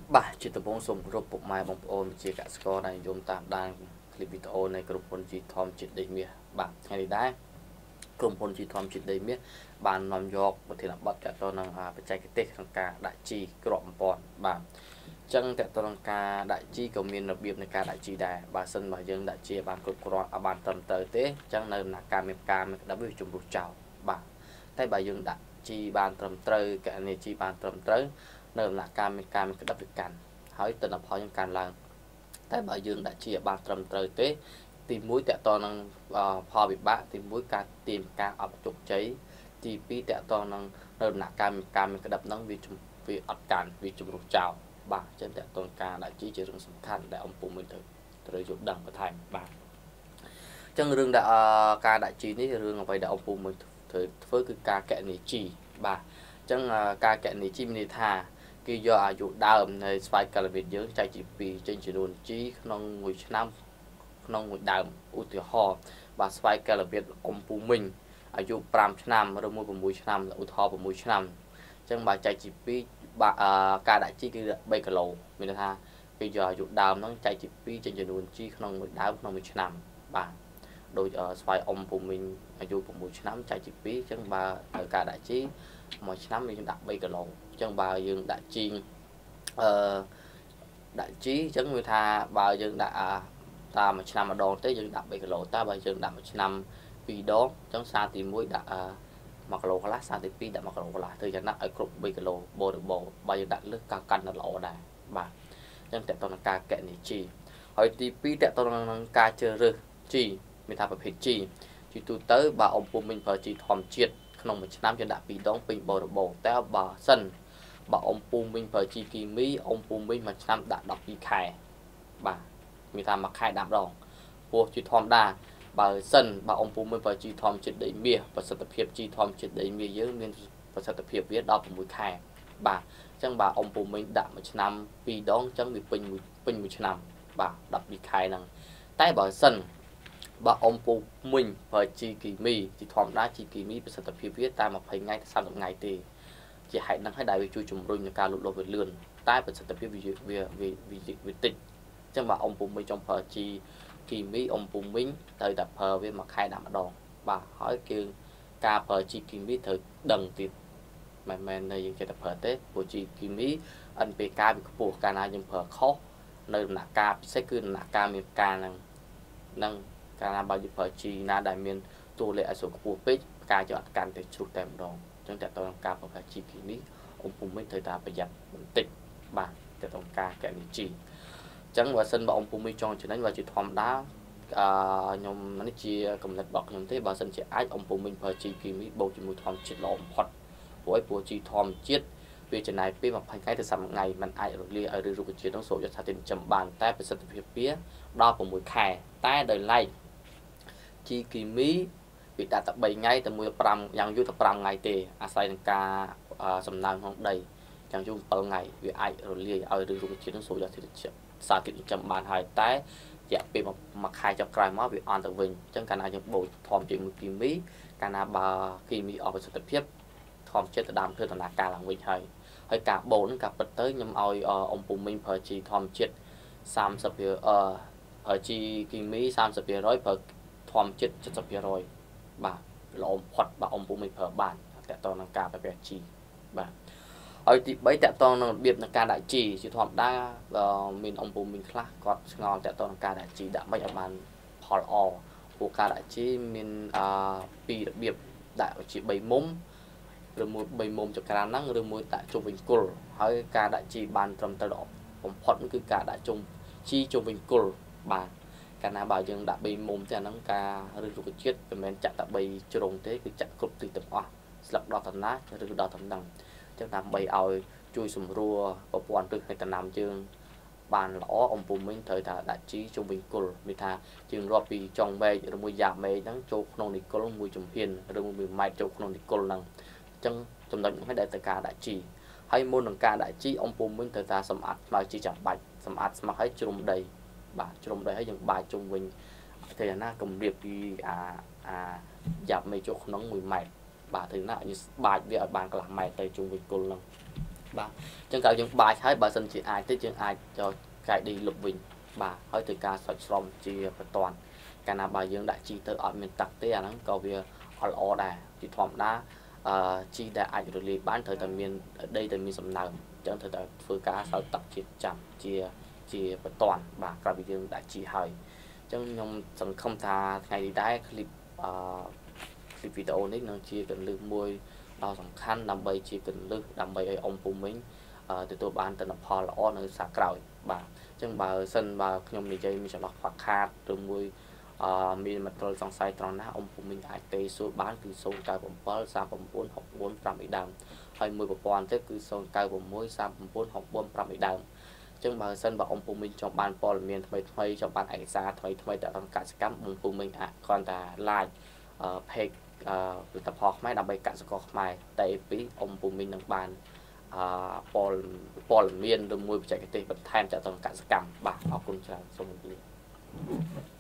បាទជាដំបូងសូមគោរពពុកម៉ែបងប្អូនជាកសិករដែលនិយមតាមដានคลิปវីដេអូនៃក្រុមហ៊ុន G Tom ជាតិដីមាសបាទថ្ងៃនេះដែរក្រុមហ៊ុន G Tom ជាតិដីមាសបាននាំយកប្រធានបទទាក់ទងនឹងបច្ចេកទេសក្នុងការដាក់ជីគ្រាប់បំពន់បាទអញ្ចឹងទាក់ទងនឹងការដាក់ជីក៏មានរបៀបនៃការដាក់ជីដែរបើសិនបើយើងដាក់ជីបានគ្រប់គ្រាន់បានត្រឹមត្រូវទេអញ្ចឹងនៅដំណាក់កាលមានការមានក្តាប់វាជំរុះចោលបាទតែបើយើងដាក់ជីបានត្រឹមត្រូវកណនីជីបានត្រឹមត្រូវនៅដំណាក់កាលមានការមានក្តាប់វាកាន់ហើយទិន្នផលយើងកាន់ឡើងតែបើយើងដាក់ជីបានត្រឹមត្រូវទេទី1តកតនឹងផលវិបាកទី1ការទាញការអត់ជោគជ័យទី2តកតនឹងនៅដំណាក់កាលមានការមានក្តាប់ហ្នឹងវាអត់កាន់វាជំរុះចោលបាទអញ្ចឹងតកតការដាក់ជីជារឿងសំខាន់ដែលអំពុំមិនត្រូវយល់ដឹងបន្ថែមបាទអញ្ចឹងរឿងដែលការដាក់ជីនេះរឿងអ្វីដែលអំពុំមិនត្រូវធ្វើគឺការកណនីជីបាទអញ្ចឹងការកណនីជីមានន័យថាគេយកអាយុដើមនៃស្វាយកាល់វីតយើងចែកជា2ចេញចំនួនជីក្នុងមួយឆ្នាំក្នុងមួយដើមឧទាហរណ៍បាទស្វាយកាល់វីតអ៊ំពូមីងអាយុ5ឆ្នាំឬមួយ6ឆ្នាំឧទាហរណ៍6ឆ្នាំអញ្ចឹងបើចែកជា2បាទការដាក់ជីគឺ3គីឡូមានន័យថាគេយកអាយុដើមហ្នឹងចែកជា2ចេញចំនួនជីក្នុងមួយដើមក្នុងមួយឆ្នាំបាទដោយស្វាយអ៊ំពូមីងអាយុ6ឆ្នាំចែកជា2អញ្ចឹងបើត្រូវការដាក់ជីមួយឆ្នាំយើងដាក់3គីឡូអញ្ចឹងបើយើងដាក់ជីដាក់ជីអញ្ចឹងវាថាបើយើងដាក់តាមមួយឆ្នាំម្ដងទេយើងដាក់3គីឡូតែបើយើងដាក់មួយឆ្នាំ2ដងអញ្ចឹងសារទី1ដាក់1គីឡូកន្លះសារទី2ដាក់1គីឡូកន្លះធ្វើយ៉ាងណាឲ្យគ្រប់3គីឡូបរិបូរណ៍បើយើងដាក់លើសការកាន់នៅល្អដែរបាទអញ្ចឹងតើតើនឹងការកណនីជីហើយទី2តើតើនឹងការជ្រើសរើសជីមានថាប្រភេទជីទូទៅបើអំពុំមិញប្រើជីធម្មជាតិក្នុងមួយឆ្នាំយើងដាក់2ដងពេញបរិបូរណ៍តែបើសិនបើអ៊ំពូមីងប្រើជីគីមីអ៊ំពូមីងមួយឆ្នាំដាក់12ខែបាទមានថាមួយខែ10ដងពោះជីធម្មតាបើសិនបើអ៊ំពូមីងប្រើជីធម្មជាតិដីមាសប្រសិទ្ធភាពជីធម្មជាតិដីមាសយើងមានប្រសិទ្ធភាពវា16ខែបាទអញ្ចឹងបើអ៊ំពូមីងដាក់មួយឆ្នាំ2ដងអញ្ចឹងវាពេញមួយឆ្នាំបាទ12ខែហ្នឹងតែបើសិនបើអ៊ំពូមីងប្រើជីគីមីជីធម្មតាជីគីមីប្រសិទ្ធភាពវាតែ20ថ្ងៃទៅ30ថ្ងៃទេជាហេតុហ្នឹងហើយដែលវាជួយជំរុញនឹងការលូតលាស់វាលឿនតែប្រសិទ្ធភាពវាតិចអញ្ចឹងបើអ៊ំពូមីងចង់ប្រើជីគីមីអ៊ំពូមីងត្រូវតែប្រើវាមួយខែ10ម្ដងបាទហើយគឺការប្រើជីគីមីត្រូវដឹងទៀតមិនមែននៅយើងចេះតែប្រើទេព្រោះជីគីមី NPK វាខ្ពស់កាលណាយើងប្រើខុសនៅដំណាក់កាលពិសេសគឺដំណាក់កាលមានការហ្នឹងកាលណាបើយើងប្រើជីណាដែលមានតួលេខអាសូរខ្ពស់ពេកផ្កាយจะអត់កាន់ទៅជ្រុះតែម្ដងអញ្ចឹងតើតើការប្រើជីគីមីអ៊ំពូមីងត្រូវតែប្រយ័ត្នបន្តិចបាទតើតើការកណនីជីអញ្ចឹងបើសិនបើអ៊ំពូមីងចង់ចំណេញបើជាធម្មតាខ្ញុំនេះជាកំណត់របស់ខ្ញុំទេបើសិនជាអាចអ៊ំពូមីងប្រើជីគីមីបូកជាមួយធម្មជាតិល្អបំផុតព្រោះជីធម្មជាតិវាចំណាយពេល20ថ្ងៃទៅ30ថ្ងៃมันអាចរលាយឲ្យរុក្ខជាតិនោះសូមយកថាទីចិញ្ចឹមបានតែប្រសិទ្ធភាពវាដល់6ខែតែដោយឡែកជីគីមីវាដាក់តែ3ថ្ងៃទៅ5យ៉ាងយូរទៅ5ថ្ងៃទេអាស្រ័យនឹងការសំណើមក្នុងដីយ៉ាងយូរ7ថ្ងៃវាអាចរលាយឲ្យរុក្ខជាតិនោះសូមយកទីសារធាតុចិញ្ចឹមបានហើយតែរយៈពេល1ខែចុងក្រោយមកវាអន់ទៅវិញអញ្ចឹងកាលណាយើងបូកធម្មជាតិមួយគីមីកាលណាបើគីមីអស់ប្រសិទ្ធភាពធម្មជាតិទៅដើមធ្វើដំណើរការឡើងវិញហើយការបូកនឹងការពិតទៅខ្ញុំឲ្យអ៊ំពូមីងប្រើជីធម្មជាតិ30%ប្រើជីគីមី30%ប្រើធម្មជាតិ70%បាទល្អបំផុតបើអ៊ំពូមីងប្រើបានតើតើនឹងការប្រភេទជីបាទហើយទី3តើតើនឹងរបៀបនៃការដាក់ជីជាធម្មតាមានអ៊ំពូមីងខ្លះគាត់ឆ្ងល់តើតើនឹងការដាក់ជីដាក់មិនឲ្យបានផលល្អព្រោះការដាក់ជីមាន2របៀបដាក់ជា3មុំឬមួយ3មុំចក្រានហ្នឹងឬមួយដាក់ជុំវិញគល់ហើយការដាក់ជីបានត្រឹមត្រូវបំផុតគឺការដាក់ជីជុំវិញគល់បាទកាលណាបើយើងដាក់3មុំទេអាហ្នឹងការឬរុក្ខជាតិមិនមែនចាក់តែ3ជ្រុងទេគឺចាក់គ្រប់ទិសទាំងអស់ស្លឹកដល់តំណាឬដល់តំណឹងអញ្ចឹងដើម្បីឲ្យជួយសម្រួលប្រព័ន្ធឫសនៃដំណាំយើងបានល្អអ៊ំពូមីងត្រូវតែដាក់ជីជុំវិញគល់មានថាយើងរាប់ពីចុងមែកឬមួយយ៉ាប់មែកហ្នឹងចូលក្នុងនីគល់មួយជំហានឬមួយ1ម៉ែត្រចូលក្នុងនីគល់ហ្នឹងអញ្ចឹងចំណុចនេះដែលត្រូវការដាក់ជីហើយមុននឹងការដាក់ជីអ៊ំពូមីងត្រូវការសម្អាតស្មៅជីចាំបាច់សម្អាតស្មៅឲ្យជ្រុំដីបាទជ្រុំដីហើយយើងបាចជុំវិញទៅយ៉ាងណាគម្រាបពីយ៉ាប់មែកចូលក្នុង1ម៉ែត្របាទទៅណាយើងបាចវាឲ្យបានកន្លះម៉ែត្រទៅជុំវិញគល់ហ្នឹងបាទអញ្ចឹងក្រោយយើងបាចហើយបើសិនជាអាចទៅយើងអាចចូលកាយឌីលុបវិញបាទហើយធ្វើការសុចស្រោមជាបន្ទាន់កាលណាបើយើងដាក់ជីទៅអត់មានទឹកទេអាហ្នឹងក៏វាអត់ល្អដែរជាធម្មតាជីដែលអាចរលាយបានត្រូវតែមានដីដែលមានសំណើមអញ្ចឹងត្រូវតែធ្វើការស្រោចទឹកជាចាំជាបន្ទាន់បាទក្រោយពីយើងដាក់ជីហើយអញ្ចឹងខ្ញុំសង្ឃឹមថាថ្ងៃនេះដែរคลิปវីដេអូនេះនឹងជាកន្លឹះមួយដ៏សំខាន់ដើម្បីជាកន្លឹះដើម្បីឲ្យអ៊ំពូមីងទទួលបានទិន្នផលល្អនៅសាក្រោយបាទអញ្ចឹងបើសិនបើខ្ញុំនិយាយមានចន្លោះខ្វះខាតឬមួយមានមតិសង្ស័យត្រង់ណាអ៊ំពូមីងអាចទេសួរបានគឺ097 39 64 5ឯដើមហើយមួយប្រព័ន្ធទៀតគឺ096 39 64 5ឯដើមអញ្ចឹងបើសិនបើអ៊ំពូមីងចង់បានព័ត៌មានថ្មីចង់បានឯកសារថ្មីទៅដល់កសិកម្មអ៊ំពូមីងអាចគ្រាន់តែ like page ផលិតផលខ្មែរដើម្បីកសិករខ្មែរតែពីអ៊ំពូមីងនឹងបានព័ត៌មានឬមួយបច្ចេកទេសបន្ថែមទៅដល់កសិកម្មបាទអរគុណច្រើនសូមជម្រាប